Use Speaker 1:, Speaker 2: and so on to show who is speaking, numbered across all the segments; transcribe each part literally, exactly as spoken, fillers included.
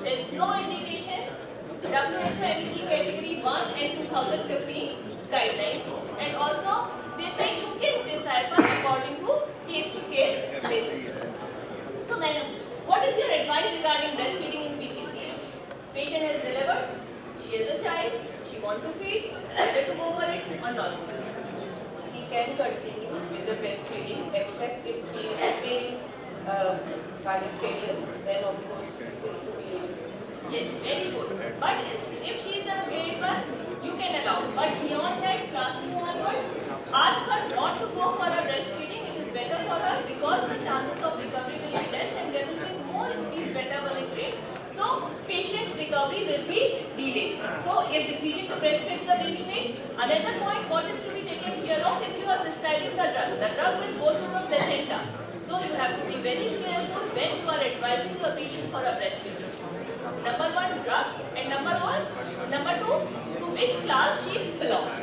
Speaker 1: there is no indication. W H O M E C category one and two thousand fifteen guidelines, and also they say you can decipher according to case to case basis. So madam, what is your advice regarding breastfeeding in P P C M? Patient has delivered, she has a child, she wants to feed, whether to go for it or not?
Speaker 2: He can continue with the breastfeeding except if he is still uh, cardiac failure, then of course it is to be.
Speaker 1: Yes, very good. But if she is a grade one, you can allow. But beyond that, class two onwards, ask her not to go for a breastfeeding. It is better for her because the chances of recovery will be less and there will be more increased metabolic rate. So, patient's recovery will be delayed. So, if decision to breastfeed the baby made, another point what is to be taken care of if you are prescribing the drug. The drug will go to the placenta. So, you have to be very careful when you are advising your patient for a breastfeeding. Number one, drug, and number one, number two, to which class she belongs.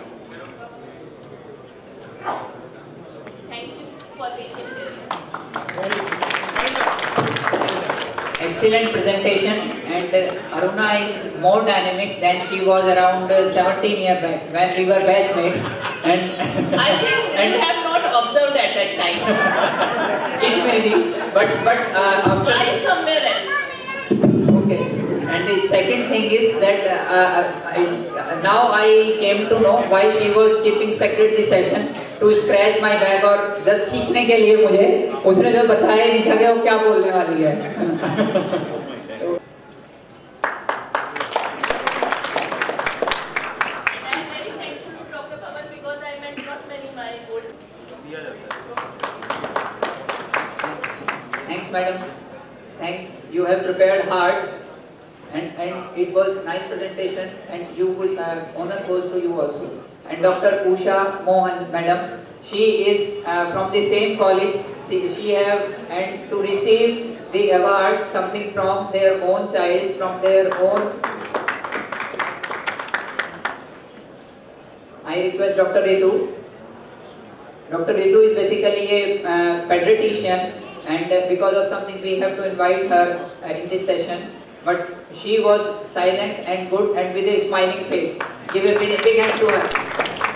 Speaker 1: Thank you for patient hearing.
Speaker 3: Excellent presentation, and uh, Aruna is more dynamic than she was around uh, seventeen years back when we were batchmates. And
Speaker 1: I think and you have not observed at that time.
Speaker 3: It may be, but but uh,
Speaker 1: try somewhere else.
Speaker 3: Okay. And the second thing is that uh, I, now I came to know why she was keeping secret the session to scratch my back और just खींचने के लिए मुझे उसने जो बताया नहीं था कि वो क्या बोलने वाली है. Thanks, madam. Thanks. You have prepared hard. And, and it was nice presentation, and you will uh, honors goes to you also. And Doctor Usha Mohan, madam, she is uh, from the same college. She, she have and to receive the award something from their own child, from their own. I request Doctor Ritu. Doctor Ritu is basically a uh, pediatrician, and uh, because of something we have to invite her uh, in this session. But she was silent and good and with a smiling face. Give a big hand to her.